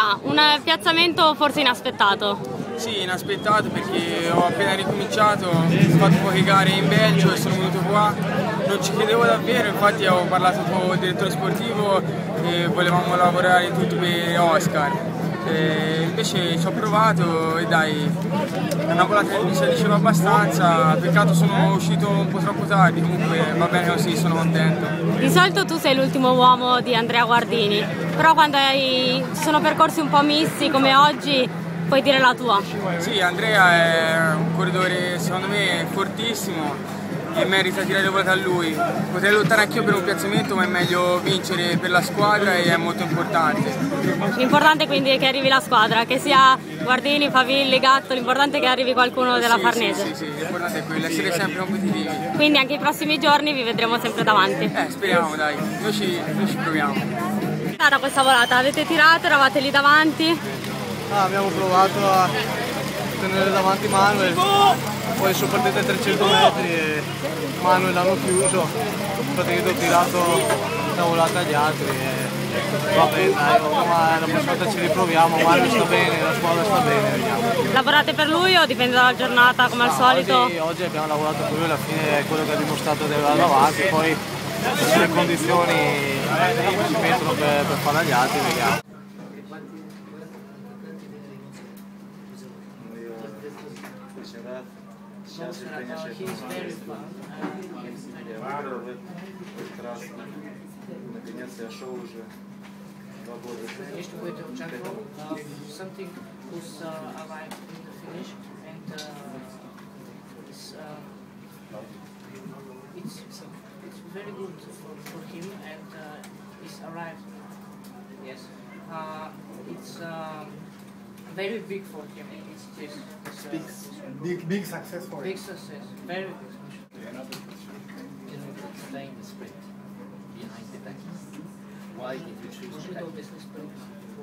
Ma un piazzamento forse inaspettato. Sì, inaspettato perché ho appena ricominciato, ho fatto poche gare in Belgio e sono venuto qua. Non ci credevo davvero, infatti ho parlato con il direttore sportivo e volevamo lavorare tutto per Oscar. Invece ci ho provato e dai, una volata che mi si diceva abbastanza, peccato sono uscito un po' troppo tardi, comunque va bene così, sono contento. Di solito tu sei l'ultimo uomo di Andrea Guardini, però quando ci sono percorsi un po' misti come oggi puoi dire la tua. Sì, Andrea è un corridore secondo me fortissimo e merita tirare le volate a lui. Potrei lottare anch'io per un piazzamento, ma è meglio vincere per la squadra e è molto importante. L'importante quindi è che arrivi la squadra, che sia Guardini, Favilli, Gatto, l'importante è che arrivi qualcuno della Farnese. Sì, l'importante è quello, essere sempre competitivi. Quindi anche i prossimi giorni vi vedremo sempre davanti. Speriamo dai, noi ci proviamo. È stata questa volata? Avete tirato, eravate lì davanti? Abbiamo provato a tenere davanti Manuel, poi sono partite 300 metri e Manuel l'hanno chiuso, praticamente ho tirato una volata agli altri e va bene, dai, ma la prossima volta ci riproviamo, Manuel sta bene, la squadra sta bene, vediamo. Lavorate per lui o dipende dalla giornata come al solito? Oggi abbiamo lavorato per lui, alla fine è quello che ha dimostrato di avere davanti, poi se le condizioni si mettono per fare agli altri, vediamo. Сейчас же, конечно, я выиграл в этот раз. Наконец я шел уже 2 года. Something who's arrived in the finish and it's very good for him and he's arrived. Yes, it's very big for him. Big success for him. Big success, very big. Can you explain the sprint behind Petaki? Why did you choose Petaki?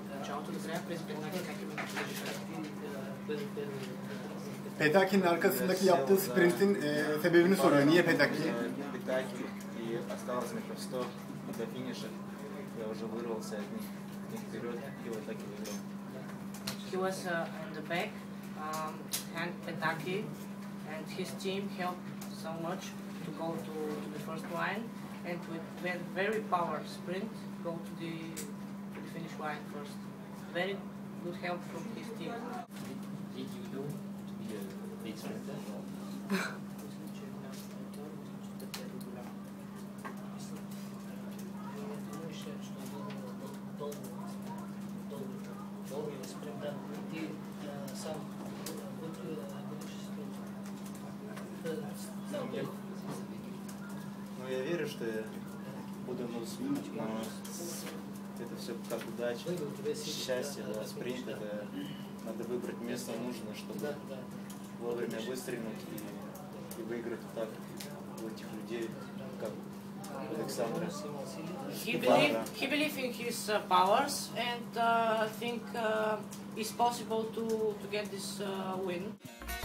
Petaki'nin arkasındaki yaptığı sprintin sebebini soruyor. Niye Petaki? Petaki и осталось метров 100 до финиша. Я уже вырвался от них вперед и вот так и выиграл. He was in the back, Hank Petaki, and his team helped so much to go to the first line, and with very power sprint, go to the finish line first. Very good help from his team. Did you know to be a big sprinter? Ну, я верю, что я буду успеть, но это все как удача, счастье, да, спринт, это надо выбрать место нужное, чтобы вовремя выстрелить и выиграть вот так у этих людей, как Александра. He believed in his powers and think it's possible to get this win.